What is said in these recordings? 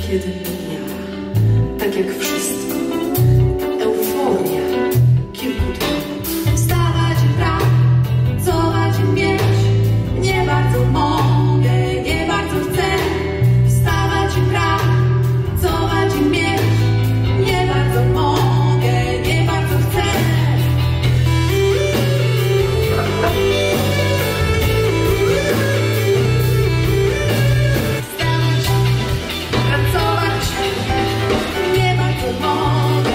kiedy miała, tak jak wszystko, euforia kilku dni. Wstawać i pracować i mieć, nie bardzo mogę, nie bardzo chcę. Wstawać i pracować i mieć, nie bardzo mogę, nie bardzo chcę. Wstawać, pracować, nie bardzo mogę.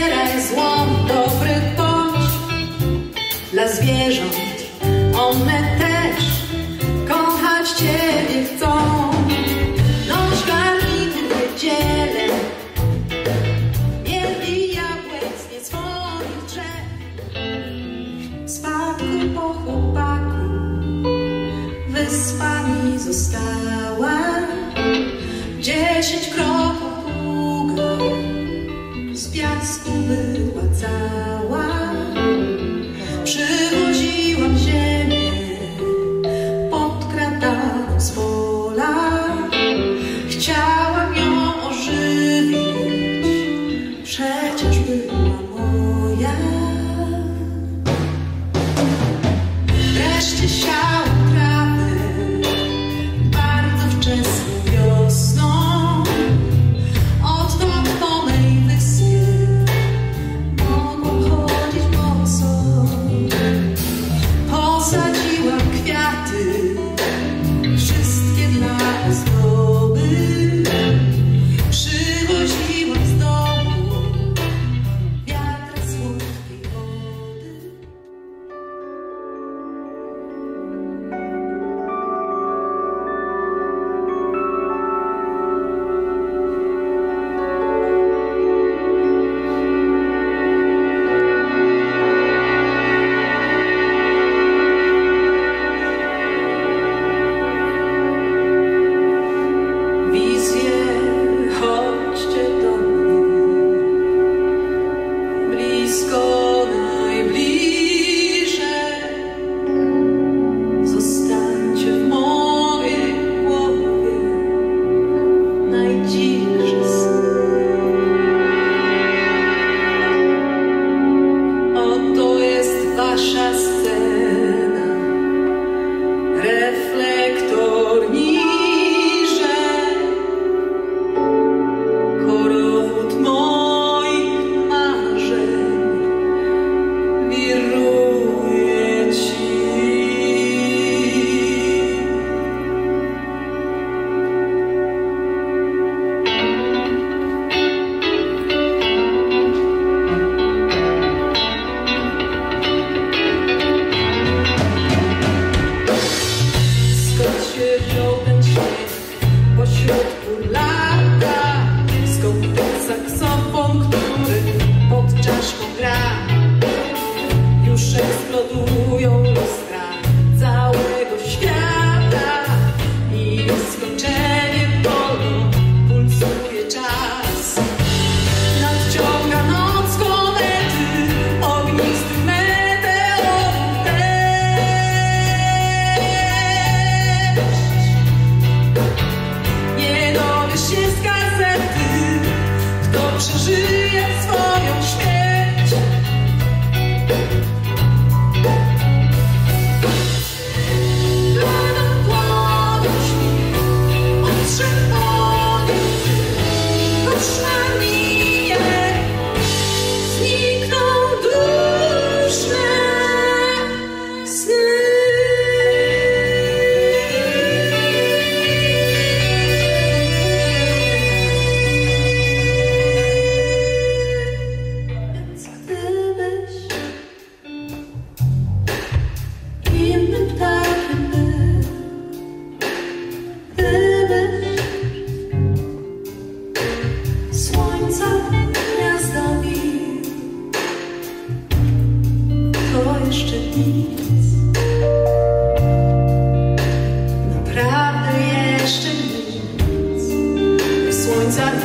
zbieraj złom, dobry bądź dla zwierząt, one też kochać Ciebie chcą. Noś garnitury w niedzielę, miel i jabłek z nie swoich drzew. W spadku po chłopaku wyspa mi została, 10 kroków długa, z piasku była cała. Przywoziłam ziemię podkradaną z pola, chciałam ją ożywić, przecież była moja. Wreszcie siałam trawę bardzo wczesną wiosną, odtąd po mej wyspie mogłam chodzić boso. Posadziłam kwiaty, wszystkie dla ozdoby, przywoziłam z domu wiatr słodkiej wody. Wizje, chodźcie do mnie, blisko, najbliżej, zostańcie w mojej głowie, najdziwsze sny. Oto jest wasza scena, reflektor niżej, korowód moich marzeń wiruje ci. Skąd się wziął ten śnieg pośrodku lata? Skąd ten saksofon, który pod czaszką gra? Już eksplodują lustra całego świata i nieskończenie wolno pulsuje czas. Nadciąga noc komety, ognisty meteor deszcz. Nie dowiesz się z gazety, kto przeżyje swoją śmierć. Latem płonie śni, otrzepony, koszmar minie, znikną duszne sny. Więc gdybyś innym ptakiem był, gdybyś słońca gniazda bił, to jeszcze nic, naprawdę jeszcze nic. Słońca